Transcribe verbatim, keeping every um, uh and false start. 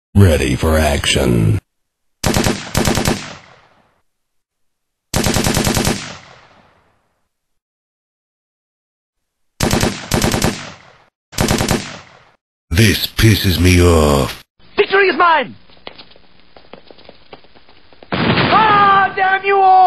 Ready for action. This pisses me off. Victory is mine! Ah, damn you all!